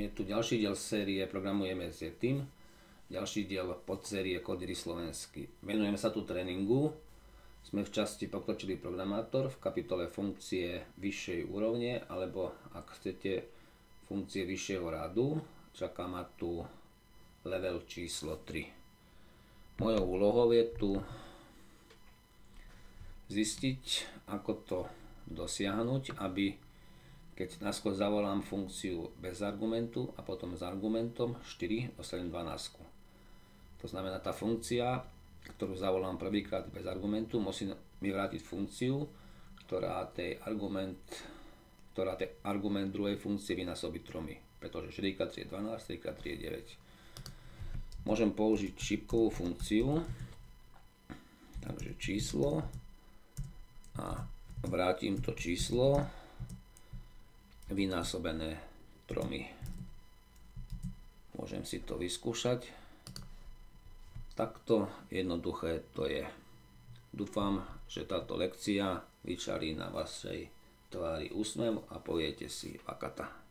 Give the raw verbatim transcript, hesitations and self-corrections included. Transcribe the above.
Je tu ďalší diel série Programujeme s Yetim, ďalší diel podsérie Kódy slovensky. Venujeme sa tu tréningu. Sme v časti Pokročilý programátor v kapitole funkcie vyššej úrovne, alebo ak chcete funkcie vyššieho radu. Čaká ma tu level číslo tri. Mojou úlohou je tu zistiť, ako to dosiahnuť, aby keď najskôr zavolám funkciu bez argumentu a potom s argumentom štyri dostanem dvanásť. To znamená, tá funkcia, ktorú zavolám prvýkrát bez argumentu, musí mi vrátiť funkciu, ktorá tej argument, ktorá tej argument druhej funkcie vynásobí tromi, pretože štyri krát tri je dvanásť, tri krát tri je deväť. Môžem použiť šipkovú funkciu, takže číslo a vrátim to číslo vynásobené tromi. Môžem si to vyskúšať. Takto jednoduché to je. Dúfam, že táto lekcia vyčarí na vašej tvári úsmev a poviete si vakata.